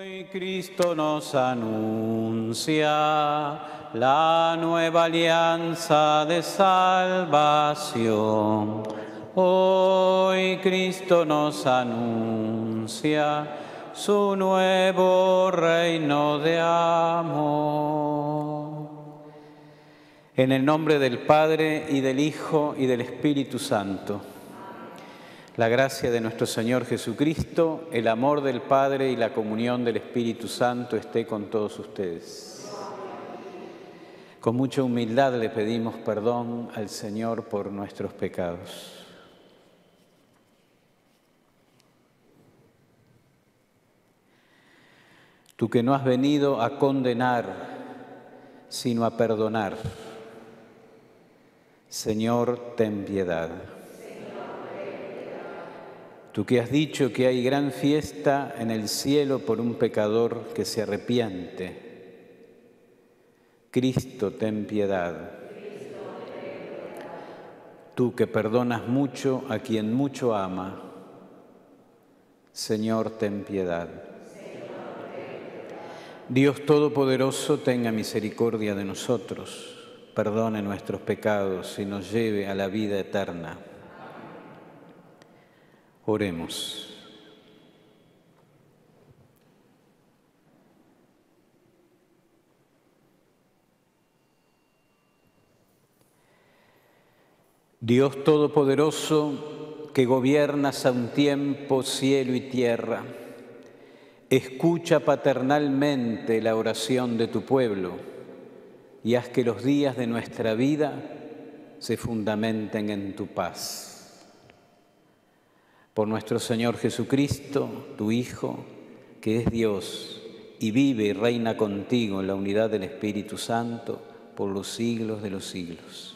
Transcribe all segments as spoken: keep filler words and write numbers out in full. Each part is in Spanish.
Hoy Cristo nos anuncia la nueva alianza de salvación. Hoy Cristo nos anuncia su nuevo reino de amor. En el nombre del Padre, y del Hijo, y del Espíritu Santo. La gracia de nuestro Señor Jesucristo, el amor del Padre y la comunión del Espíritu Santo esté con todos ustedes. Con mucha humildad le pedimos perdón al Señor por nuestros pecados. Tú que no has venido a condenar, sino a perdonar, Señor, ten piedad. Tú que has dicho que hay gran fiesta en el cielo por un pecador que se arrepiente, Cristo, ten piedad. Tú que perdonas mucho a quien mucho ama, Señor, ten piedad. Dios Todopoderoso, tenga misericordia de nosotros, perdone nuestros pecados y nos lleve a la vida eterna. Oremos. Dios Todopoderoso, que gobiernas a un tiempo cielo y tierra, escucha paternalmente la oración de tu pueblo y haz que los días de nuestra vida se fundamenten en tu paz. Por nuestro Señor Jesucristo, tu Hijo, que es Dios y vive y reina contigo en la unidad del Espíritu Santo por los siglos de los siglos.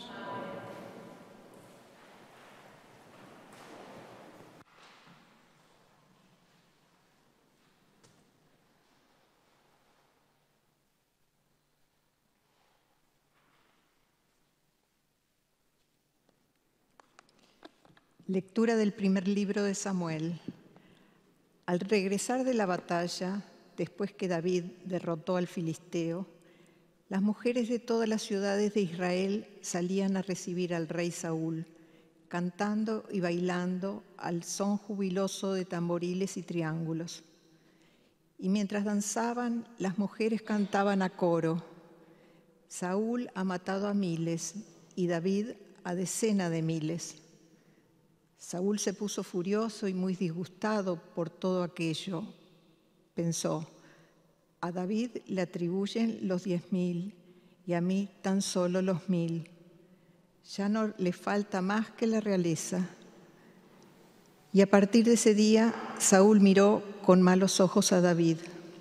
Lectura del primer libro de Samuel. Al regresar de la batalla, después que David derrotó al filisteo, las mujeres de todas las ciudades de Israel salían a recibir al rey Saúl, cantando y bailando al son jubiloso de tamboriles y triángulos. Y mientras danzaban, las mujeres cantaban a coro: Saúl ha matado a miles y David a decenas de miles. Saúl se puso furioso y muy disgustado por todo aquello. Pensó: a David le atribuyen los diez mil y a mí tan solo los mil. Ya no le falta más que la realeza. Y a partir de ese día, Saúl miró con malos ojos a David.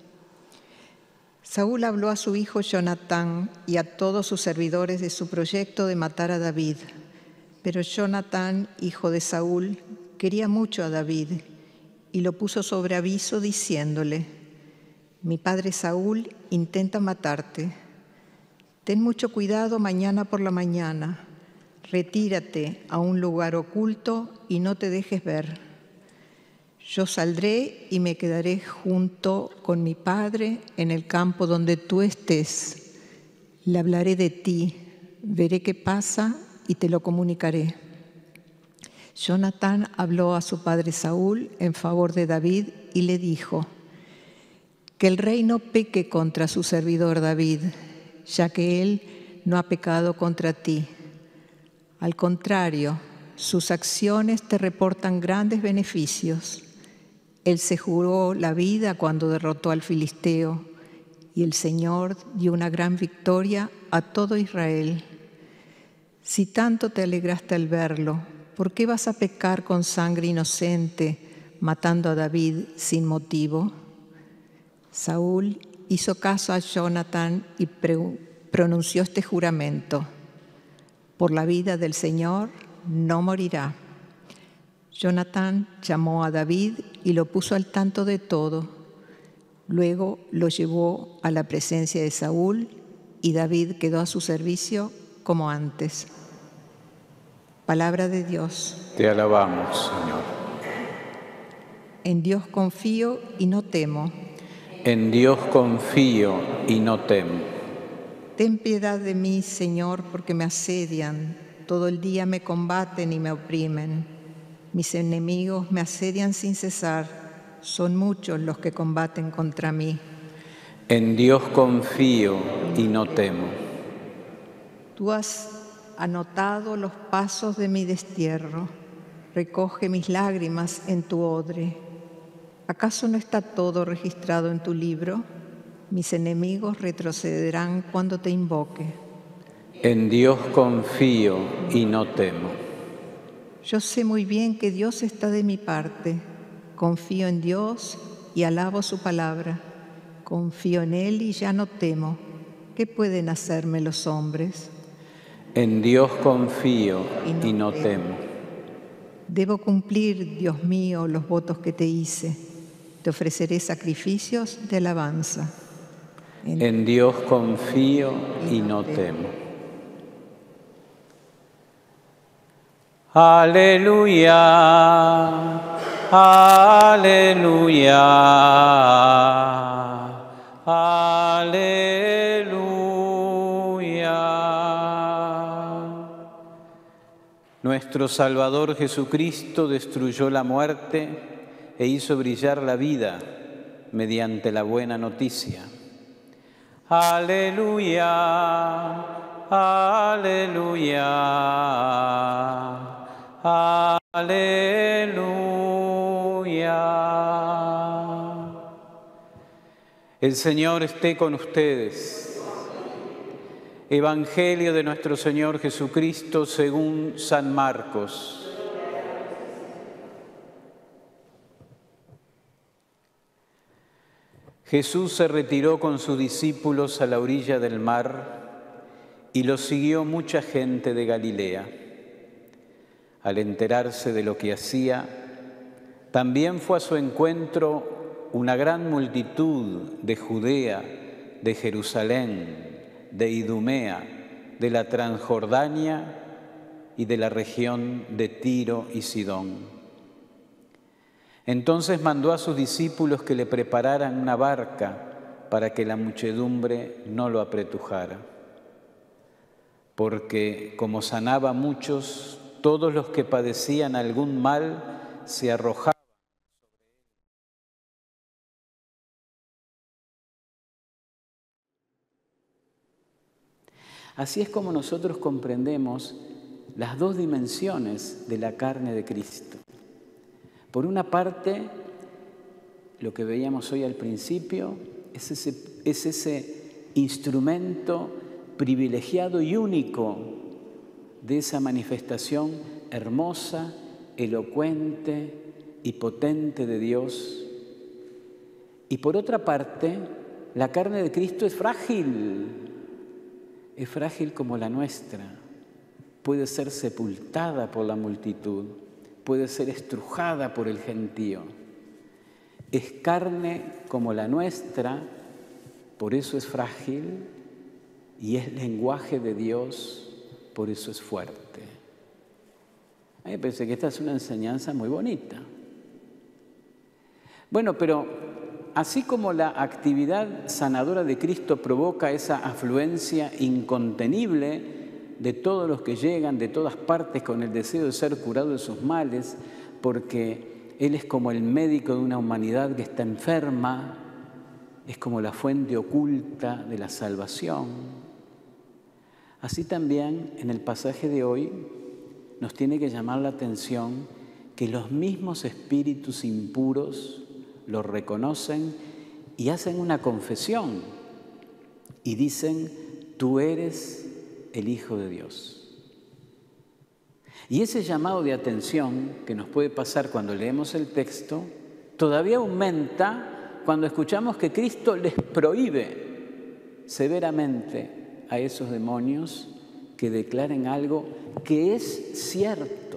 Saúl habló a su hijo Jonatán y a todos sus servidores de su proyecto de matar a David. Pero Jonatán, hijo de Saúl, quería mucho a David y lo puso sobre aviso diciéndole: mi padre Saúl intenta matarte. Ten mucho cuidado mañana por la mañana. Retírate a un lugar oculto y no te dejes ver. Yo saldré y me quedaré junto con mi padre en el campo donde tú estés. Le hablaré de ti, veré qué pasa y te lo comunicaré. Jonatán habló a su padre Saúl en favor de David y le dijo: que el rey no peque contra su servidor David, ya que él no ha pecado contra ti. Al contrario, sus acciones te reportan grandes beneficios. Él se juró la vida cuando derrotó al filisteo, y el Señor dio una gran victoria a todo Israel. Si tanto te alegraste al verlo, ¿por qué vas a pecar con sangre inocente, matando a David sin motivo? Saúl hizo caso a Jonatán y pronunció este juramento: por la vida del Señor no morirá. Jonatán llamó a David y lo puso al tanto de todo. Luego lo llevó a la presencia de Saúl y David quedó a su servicio como antes. Palabra de Dios. Te alabamos, Señor. En Dios confío y no temo. En Dios confío y no temo. Ten piedad de mí, Señor, porque me asedian. Todo el día me combaten y me oprimen. Mis enemigos me asedian sin cesar. Son muchos los que combaten contra mí. En Dios confío y no temo. Tú has anotado los pasos de mi destierro. Recoge mis lágrimas en tu odre. ¿Acaso no está todo registrado en tu libro? Mis enemigos retrocederán cuando te invoque. En Dios confío y no temo. Yo sé muy bien que Dios está de mi parte. Confío en Dios y alabo su palabra. Confío en Él y ya no temo. ¿Qué pueden hacerme los hombres? En Dios confío y no, y no temo. temo. Debo cumplir, Dios mío, los votos que te hice. Te ofreceré sacrificios de alabanza. En, en Dios confío y, y no temo. temo. Aleluya, aleluya, aleluya. Nuestro Salvador Jesucristo destruyó la muerte e hizo brillar la vida mediante la buena noticia. Aleluya, aleluya, aleluya. El Señor esté con ustedes. Evangelio de nuestro Señor Jesucristo según San Marcos. Jesús se retiró con sus discípulos a la orilla del mar y lo siguió mucha gente de Galilea. Al enterarse de lo que hacía, también fue a su encuentro una gran multitud de Judea, de Jerusalén, de Idumea, de la Transjordania y de la región de Tiro y Sidón. Entonces mandó a sus discípulos que le prepararan una barca para que la muchedumbre no lo apretujara. Porque como sanaba a muchos, todos los que padecían algún mal se arrojaban. Así es como nosotros comprendemos las dos dimensiones de la carne de Cristo. Por una parte, lo que veíamos hoy al principio es ese, es ese instrumento privilegiado y único de esa manifestación hermosa, elocuente y potente de Dios. Y por otra parte, la carne de Cristo es frágil, es frágil como la nuestra, puede ser sepultada por la multitud, puede ser estrujada por el gentío. Es carne como la nuestra, por eso es frágil, y es lenguaje de Dios, por eso es fuerte. A mí me parece que esta es una enseñanza muy bonita. Bueno, pero así como la actividad sanadora de Cristo provoca esa afluencia incontenible de todos los que llegan de todas partes con el deseo de ser curados de sus males, porque Él es como el médico de una humanidad que está enferma, es como la fuente oculta de la salvación. Así también en el pasaje de hoy nos tiene que llamar la atención que los mismos espíritus impuros lo reconocen y hacen una confesión y dicen: tú eres el Hijo de Dios. Y ese llamado de atención que nos puede pasar cuando leemos el texto, todavía aumenta cuando escuchamos que Cristo les prohíbe severamente a esos demonios que declaren algo que es cierto.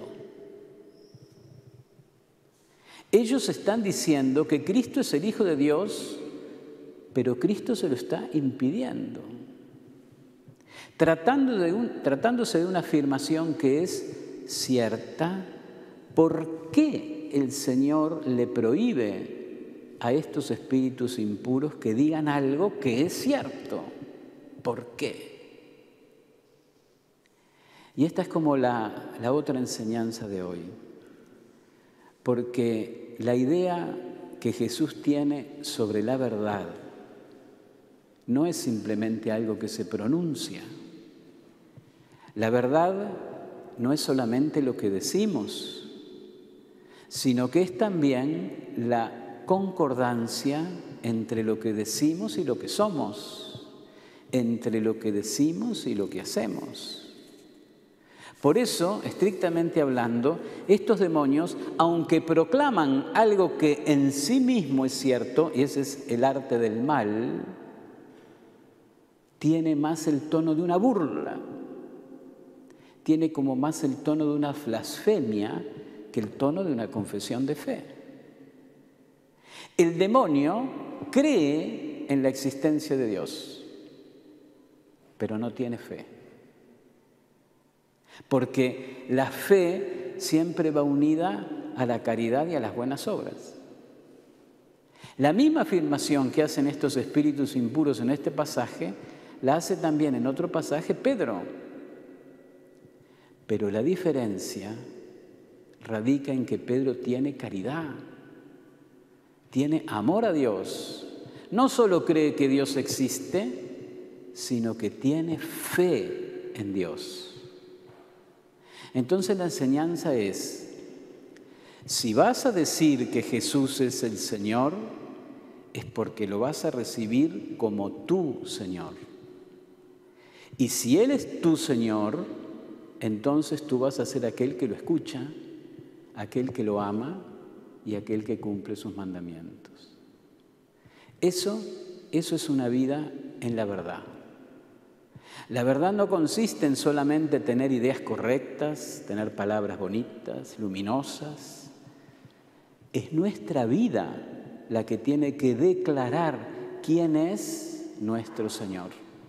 Ellos están diciendo que Cristo es el Hijo de Dios, pero Cristo se lo está impidiendo. Tratando de un, tratándose de una afirmación que es cierta, ¿por qué el Señor le prohíbe a estos espíritus impuros que digan algo que es cierto. ¿Por qué? Y esta es como la, la otra enseñanza de hoy. Porque la idea que Jesús tiene sobre la verdad no es simplemente algo que se pronuncia. La verdad no es solamente lo que decimos, sino que es también la concordancia entre lo que decimos y lo que somos, entre lo que decimos y lo que hacemos. Por eso, estrictamente hablando, estos demonios, aunque proclaman algo que en sí mismo es cierto, y ese es el arte del mal, tiene más el tono de una burla, tiene como más el tono de una blasfemia que el tono de una confesión de fe. El demonio cree en la existencia de Dios, pero no tiene fe. Porque la fe siempre va unida a la caridad y a las buenas obras. La misma afirmación que hacen estos espíritus impuros en este pasaje, la hace también en otro pasaje Pedro. Pero la diferencia radica en que Pedro tiene caridad, tiene amor a Dios. No solo cree que Dios existe, sino que tiene fe en Dios. Entonces la enseñanza es, si vas a decir que Jesús es el Señor, es porque lo vas a recibir como tu Señor. Y si Él es tu Señor, entonces tú vas a ser aquel que lo escucha, aquel que lo ama y aquel que cumple sus mandamientos. Eso, eso es una vida en la verdad. La verdad no consiste en solamente tener ideas correctas, tener palabras bonitas, luminosas. Es nuestra vida la que tiene que declarar quién es nuestro Señor.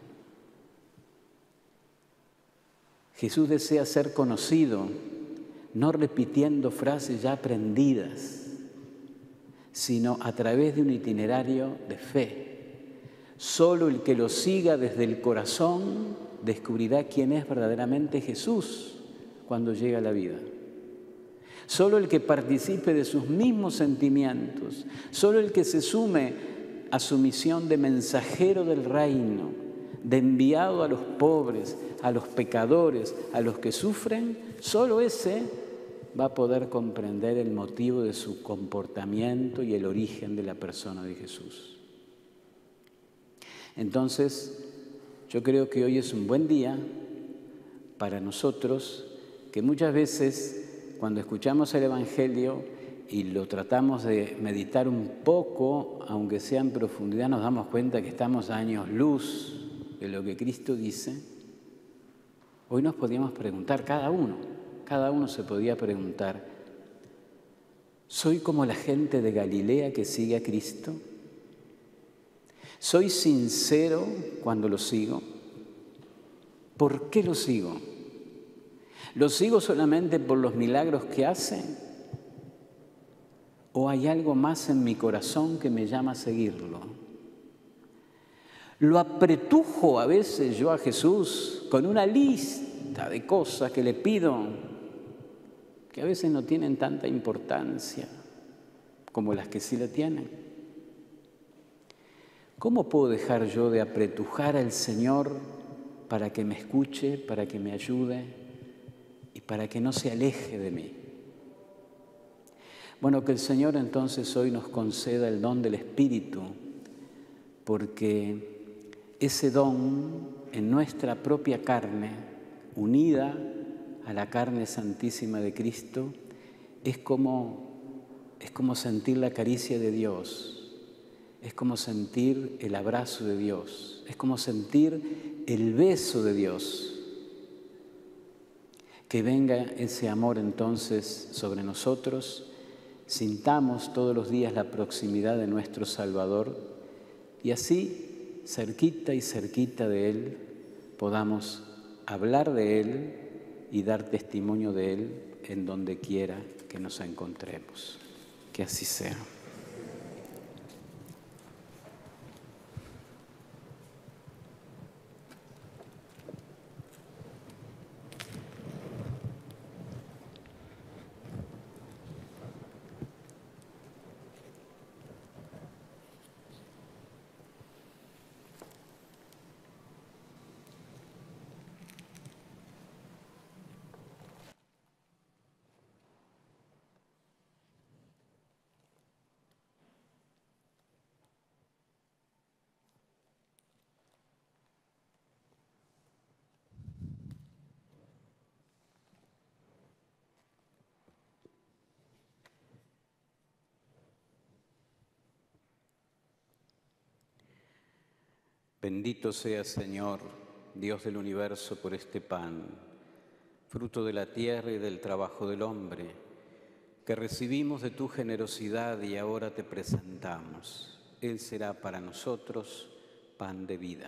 Jesús desea ser conocido, no repitiendo frases ya aprendidas, sino a través de un itinerario de fe. Solo el que lo siga desde el corazón descubrirá quién es verdaderamente Jesús cuando llega a la vida. Solo el que participe de sus mismos sentimientos, solo el que se sume a su misión de mensajero del reino, de enviado a los pobres, a los pecadores, a los que sufren, solo ese va a poder comprender el motivo de su comportamiento y el origen de la persona de Jesús. Entonces, yo creo que hoy es un buen día para nosotros, que muchas veces cuando escuchamos el Evangelio y lo tratamos de meditar un poco, aunque sea en profundidad, nos damos cuenta que estamos a años luz de lo que Cristo dice. Hoy nos podíamos preguntar, cada uno, cada uno se podía preguntar, ¿soy como la gente de Galilea que sigue a Cristo? ¿Soy sincero cuando lo sigo? ¿Por qué lo sigo? ¿Lo sigo solamente por los milagros que hace? ¿O hay algo más en mi corazón que me llama a seguirlo? Lo apretujo a veces yo a Jesús con una lista de cosas que le pido, que a veces no tienen tanta importancia como las que sí la tienen. ¿Cómo puedo dejar yo de apretujar al Señor para que me escuche, para que me ayude y para que no se aleje de mí? Bueno, que el Señor entonces hoy nos conceda el don del Espíritu, porque ese don en nuestra propia carne, unida a la carne santísima de Cristo, es como, es como sentir la caricia de Dios. Es como sentir el abrazo de Dios, es como sentir el beso de Dios. Que venga ese amor entonces sobre nosotros, sintamos todos los días la proximidad de nuestro Salvador y así, cerquita y cerquita de Él, podamos hablar de Él y dar testimonio de Él en donde quiera que nos encontremos. Que así sea. Bendito seas, Señor, Dios del universo, por este pan, fruto de la tierra y del trabajo del hombre, que recibimos de tu generosidad y ahora te presentamos. Él será para nosotros pan de vida.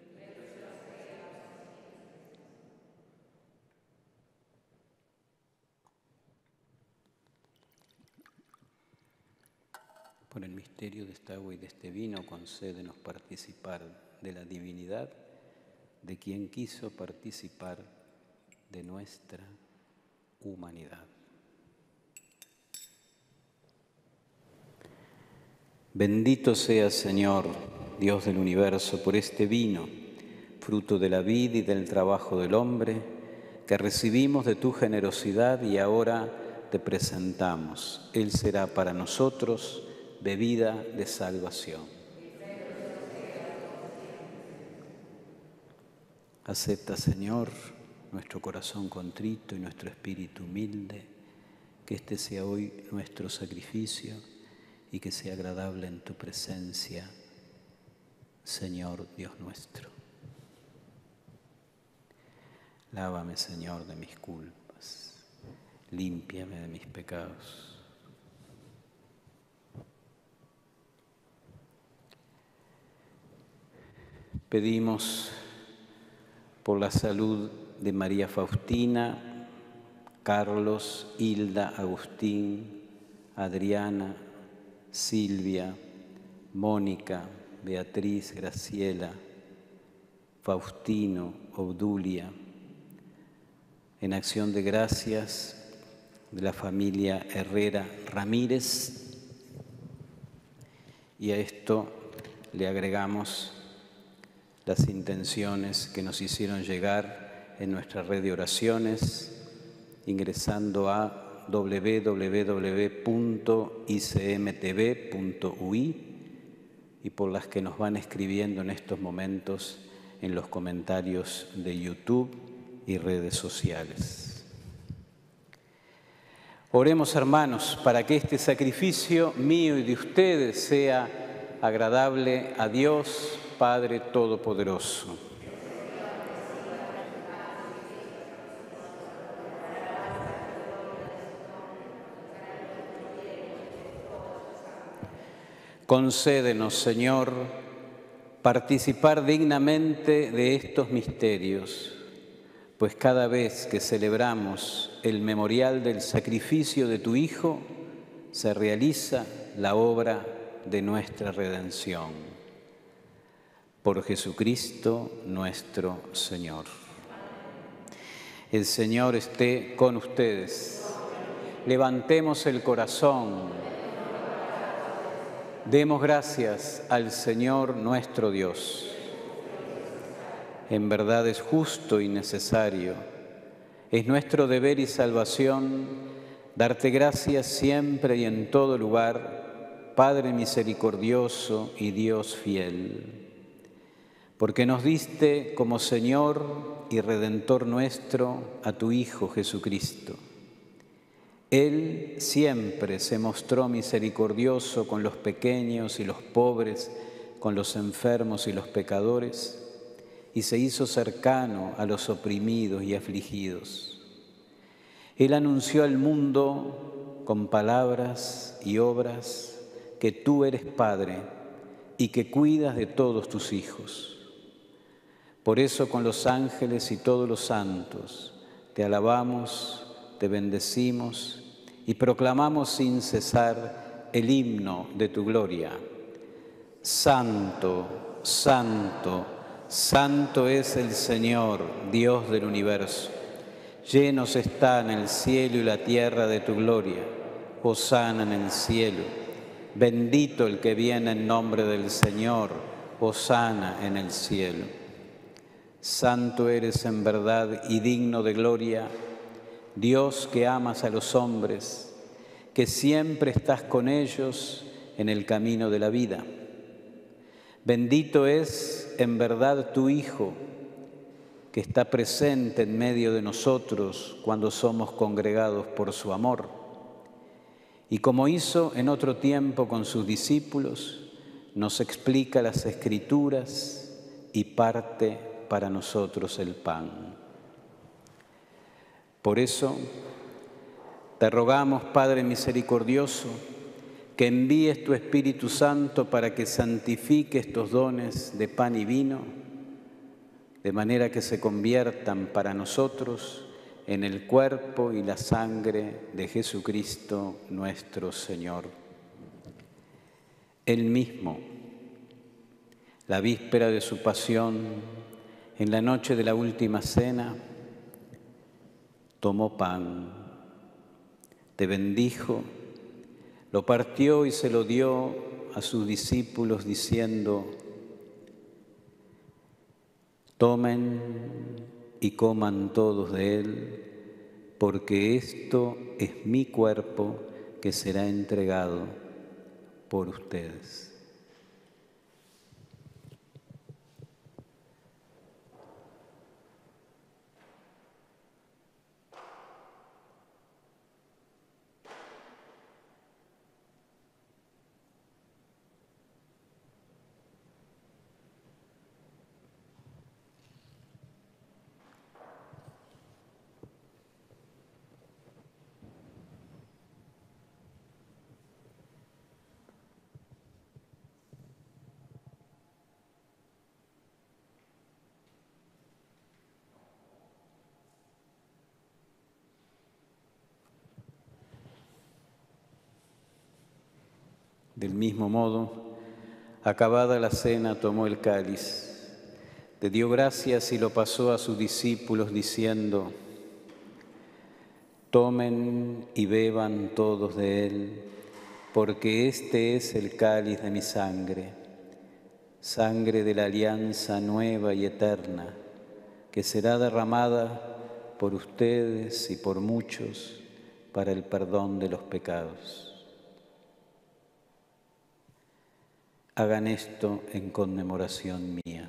Por el misterio de esta agua y de este vino, concédenos participar de la divinidad de quien quiso participar de nuestra humanidad. Bendito seas, Señor, Dios del universo, por este vino, fruto de la vid y del trabajo del hombre, que recibimos de tu generosidad y ahora te presentamos. Él será para nosotros bebida de salvación. Acepta, Señor, nuestro corazón contrito y nuestro espíritu humilde, que este sea hoy nuestro sacrificio y que sea agradable en tu presencia, Señor Dios nuestro. Lávame, Señor, de mis culpas, límpiame de mis pecados. Pedimos por la salud de María Faustina, Carlos, Hilda, Agustín, Adriana, Silvia, Mónica, Beatriz, Graciela, Faustino, Obdulia, en acción de gracias de la familia Herrera Ramírez, y a esto le agregamos las intenciones que nos hicieron llegar en nuestra red de oraciones, ingresando a doble u doble u doble u punto i c m t v punto u i y por las que nos van escribiendo en estos momentos en los comentarios de YouTube y redes sociales. Oremos, hermanos, para que este sacrificio mío y de ustedes sea agradable a Dios, Padre Todopoderoso. Concédenos, Señor, participar dignamente de estos misterios, pues cada vez que celebramos el memorial del sacrificio de tu Hijo, se realiza la obra de nuestra redención. Por Jesucristo nuestro Señor. El Señor esté con ustedes. Levantemos el corazón. Demos gracias al Señor nuestro Dios. En verdad es justo y necesario. Es nuestro deber y salvación darte gracias siempre y en todo lugar, Padre misericordioso y Dios fiel. Porque nos diste como Señor y Redentor nuestro a tu Hijo Jesucristo. Él siempre se mostró misericordioso con los pequeños y los pobres, con los enfermos y los pecadores, y se hizo cercano a los oprimidos y afligidos. Él anunció al mundo con palabras y obras que tú eres Padre y que cuidas de todos tus hijos. Por eso con los ángeles y todos los santos te alabamos, te bendecimos y proclamamos sin cesar el himno de tu gloria. Santo, santo, santo es el Señor, Dios del universo. Llenos están el cielo y la tierra de tu gloria. Hosana en el cielo. Bendito el que viene en nombre del Señor. Hosana en el cielo. Santo eres en verdad y digno de gloria, Dios que amas a los hombres, que siempre estás con ellos en el camino de la vida. Bendito es en verdad tu Hijo, que está presente en medio de nosotros cuando somos congregados por su amor. Y como hizo en otro tiempo con sus discípulos, nos explica las Escrituras, y parte para nosotros el pan. Por eso, te rogamos, Padre misericordioso, que envíes tu Espíritu Santo para que santifique estos dones de pan y vino, de manera que se conviertan para nosotros en el cuerpo y la sangre de Jesucristo nuestro Señor. Él mismo, la víspera de su pasión, en la noche de la última cena, tomó pan, te bendijo, lo partió y se lo dio a sus discípulos diciendo: tomen y coman todos de él, porque esto es mi cuerpo que será entregado por ustedes. Del mismo modo, acabada la cena, tomó el cáliz, te dio gracias y lo pasó a sus discípulos diciendo: tomen y beban todos de él, porque este es el cáliz de mi sangre, sangre de la alianza nueva y eterna, que será derramada por ustedes y por muchos para el perdón de los pecados. Hagan esto en conmemoración mía.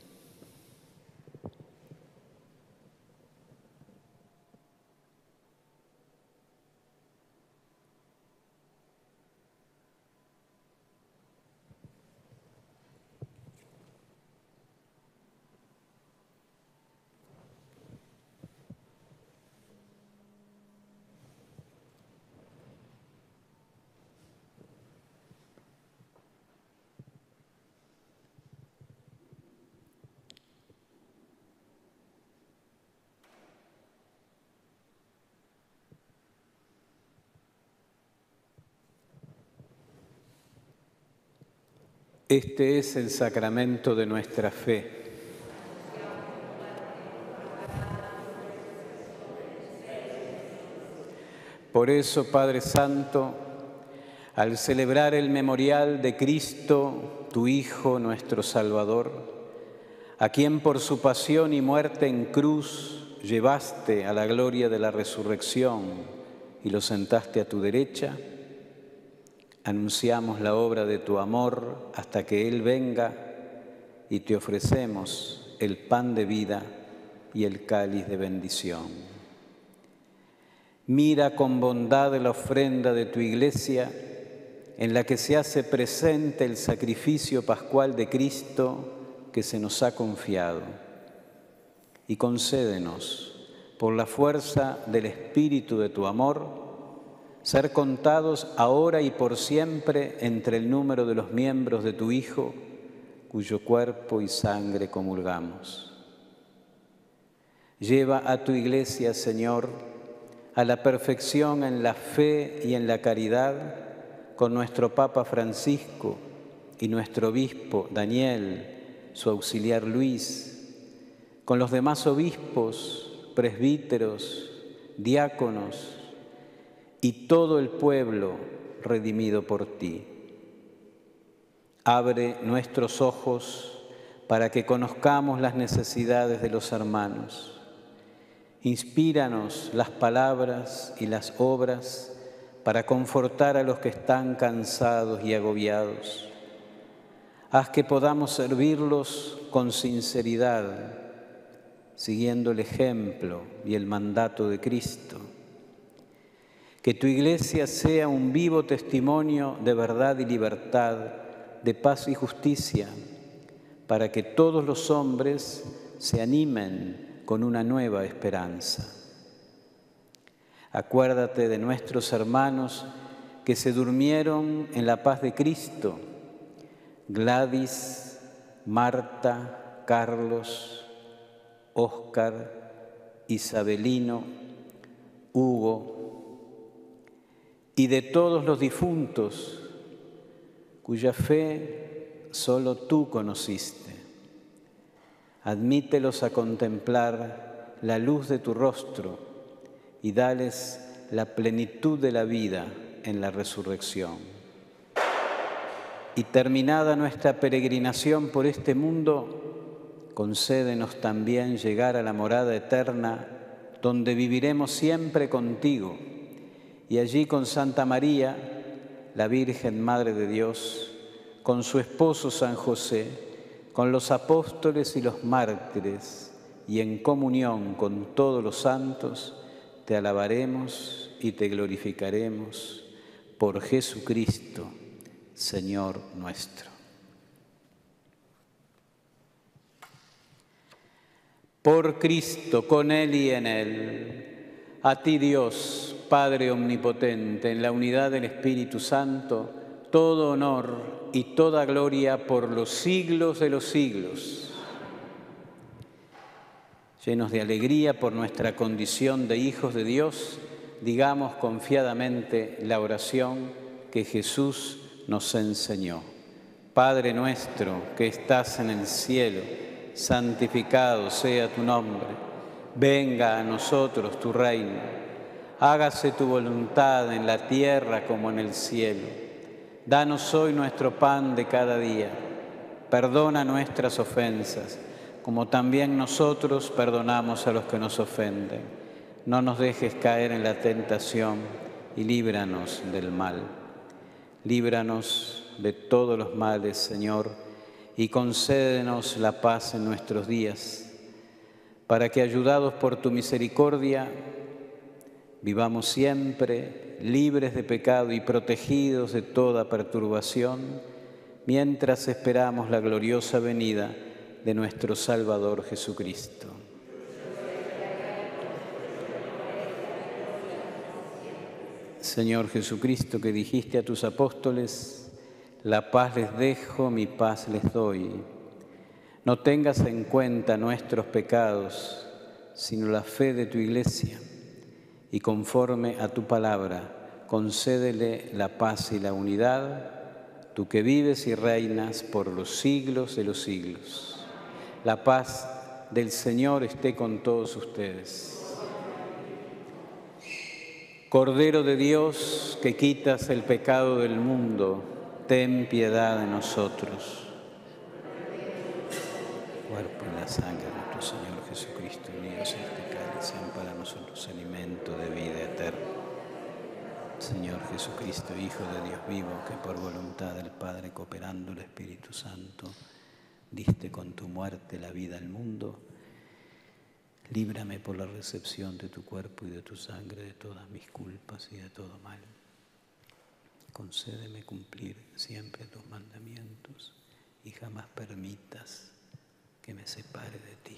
Este es el sacramento de nuestra fe. Por eso, Padre Santo, al celebrar el memorial de Cristo, tu Hijo, nuestro Salvador, a quien por su pasión y muerte en cruz llevaste a la gloria de la resurrección y lo sentaste a tu derecha, anunciamos la obra de tu amor hasta que Él venga y te ofrecemos el pan de vida y el cáliz de bendición. Mira con bondad la ofrenda de tu Iglesia, en la que se hace presente el sacrificio pascual de Cristo que se nos ha confiado, y concédenos, por la fuerza del Espíritu de tu amor, ser contados ahora y por siempre entre el número de los miembros de tu Hijo, cuyo cuerpo y sangre comulgamos. Lleva a tu Iglesia, Señor, a la perfección en la fe y en la caridad, con nuestro Papa Francisco y nuestro obispo Daniel, su auxiliar Luis, con los demás obispos, presbíteros, diáconos, y todo el pueblo redimido por ti. Abre nuestros ojos para que conozcamos las necesidades de los hermanos. Inspíranos las palabras y las obras para confortar a los que están cansados y agobiados. Haz que podamos servirlos con sinceridad, siguiendo el ejemplo y el mandato de Cristo. Que tu Iglesia sea un vivo testimonio de verdad y libertad, de paz y justicia, para que todos los hombres se animen con una nueva esperanza. Acuérdate de nuestros hermanos que se durmieron en la paz de Cristo, Gladys, Marta, Carlos, Óscar, Isabelino, Hugo, y de todos los difuntos cuya fe solo tú conociste. Admítelos a contemplar la luz de tu rostro y dales la plenitud de la vida en la resurrección. Y terminada nuestra peregrinación por este mundo, concédenos también llegar a la morada eterna, donde viviremos siempre contigo, y allí con Santa María, la Virgen Madre de Dios, con su esposo San José, con los apóstoles y los mártires, y en comunión con todos los santos, te alabaremos y te glorificaremos por Jesucristo, Señor nuestro. Por Cristo, con Él y en Él, a ti Dios, Padre omnipotente, en la unidad del Espíritu Santo, todo honor y toda gloria por los siglos de los siglos. Llenos de alegría por nuestra condición de hijos de Dios, digamos confiadamente la oración que Jesús nos enseñó. Padre nuestro que estás en el cielo, santificado sea tu nombre. Venga a nosotros tu reino. Hágase tu voluntad en la tierra como en el cielo. Danos hoy nuestro pan de cada día. Perdona nuestras ofensas, como también nosotros perdonamos a los que nos ofenden. No nos dejes caer en la tentación y líbranos del mal. Líbranos de todos los males, Señor, y concédenos la paz en nuestros días, para que, ayudados por tu misericordia, vivamos siempre libres de pecado y protegidos de toda perturbación, mientras esperamos la gloriosa venida de nuestro Salvador Jesucristo. Señor Jesucristo, que dijiste a tus apóstoles, la paz les dejo, mi paz les doy. No tengas en cuenta nuestros pecados, sino la fe de tu Iglesia, y conforme a tu palabra, concédele la paz y la unidad, tú que vives y reinas por los siglos de los siglos. La paz del Señor esté con todos ustedes. Cordero de Dios, que quitas el pecado del mundo, ten piedad de nosotros. Cuerpo y la sangre de nuestro Señor Jesucristo, unidos en este cáliz, sean para nosotros alimento de vida eterna. Señor Jesucristo, Hijo de Dios vivo, que por voluntad del Padre, cooperando el Espíritu Santo, diste con tu muerte la vida al mundo, líbrame por la recepción de tu cuerpo y de tu sangre de todas mis culpas y de todo mal. Concédeme cumplir siempre tus mandamientos y jamás permitas que me separe de ti.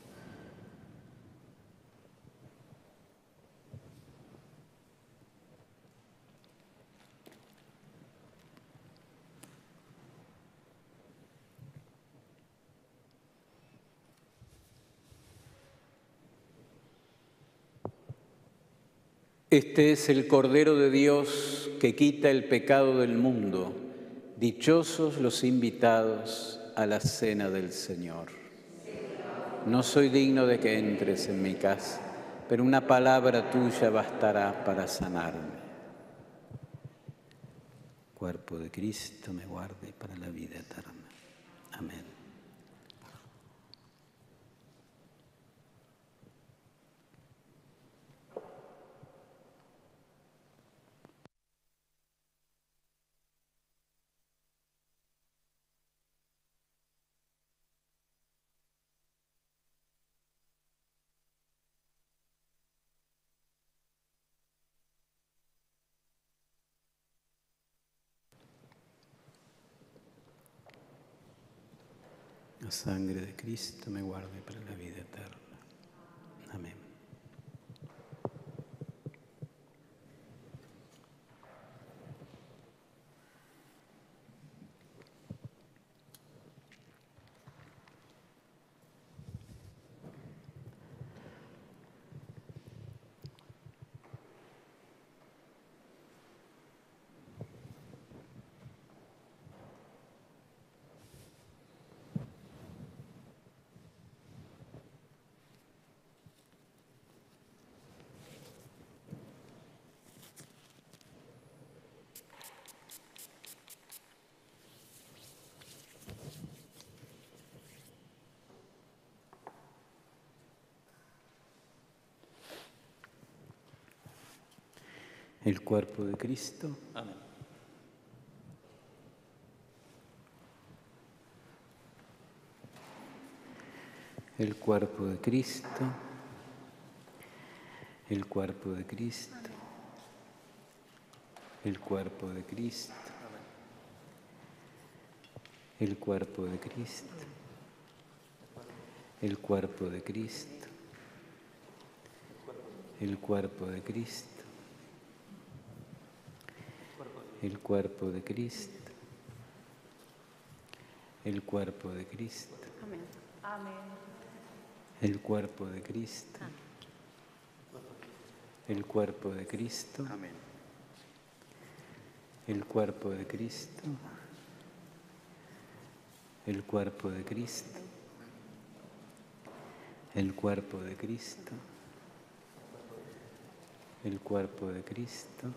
Este es el Cordero de Dios que quita el pecado del mundo. Dichosos los invitados a la cena del Señor. No soy digno de que entres en mi casa, pero una palabra tuya bastará para sanarme. Cuerpo de Cristo me guarde para la vida eterna. Amén. La sangre de Cristo me guarde para la vida eterna. Amén. El cuerpo de Cristo. Amén. El cuerpo de Cristo. El cuerpo de Cristo. El cuerpo de Cristo. El cuerpo de Cristo. El cuerpo de Cristo. El cuerpo de Cristo. El cuerpo de Cristo. El cuerpo de Cristo. Amén. Amén. El cuerpo de Cristo. El cuerpo de Cristo. Amén. El cuerpo de Cristo. El cuerpo de Cristo. El cuerpo de Cristo. El cuerpo de Cristo.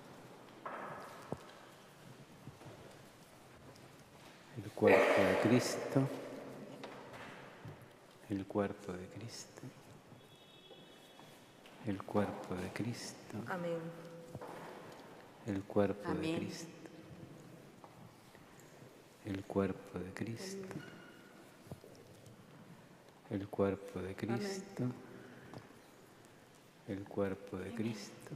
El cuerpo de Cristo. El cuerpo de Cristo. El cuerpo de Cristo. Amén. El cuerpo de Amén. Cristo. El cuerpo de Cristo. El cuerpo de Cristo. El cuerpo de Cristo.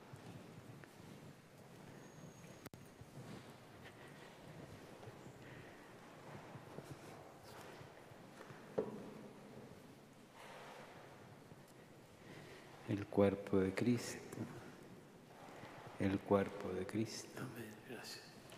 El cuerpo de Cristo. El cuerpo de Cristo. Amén. Gracias.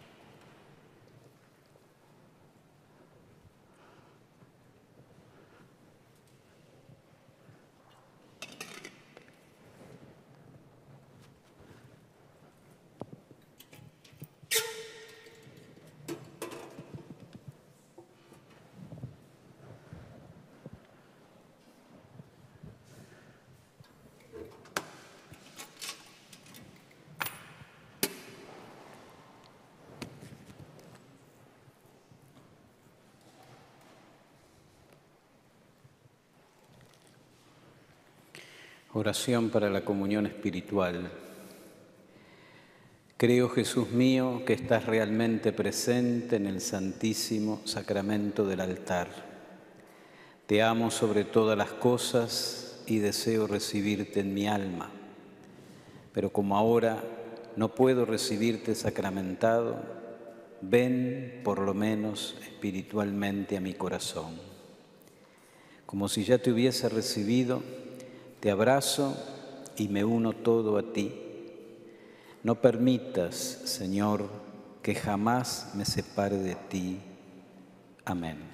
Oración para la comunión espiritual. Creo, Jesús mío, que estás realmente presente en el Santísimo Sacramento del altar. Te amo sobre todas las cosas y deseo recibirte en mi alma. Pero como ahora no puedo recibirte sacramentado, ven por lo menos espiritualmente a mi corazón. Como si ya te hubiese recibido, te abrazo y me uno todo a ti. No permitas, Señor, que jamás me separe de ti. Amén.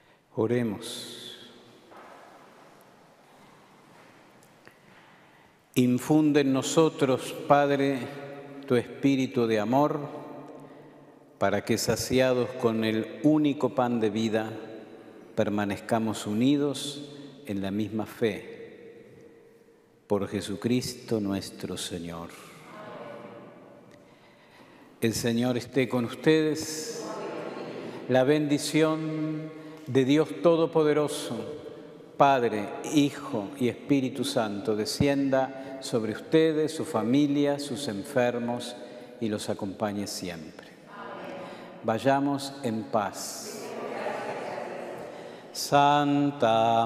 Oremos. Infunde en nosotros, Padre, tu espíritu de amor, para que saciados con el único pan de vida, permanezcamos unidos en la misma fe. Por Jesucristo nuestro Señor. El Señor esté con ustedes. La bendición de Dios Todopoderoso, Padre, Hijo y Espíritu Santo, descienda sobre ustedes, su familia, sus enfermos y los acompañe siempre. Vayamos en paz. Santa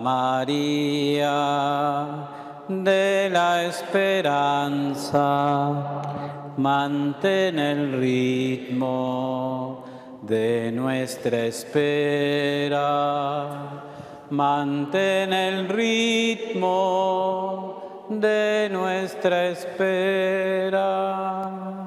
María de la Esperanza, mantén el ritmo de nuestra espera. Mantén el ritmo de nuestra espera.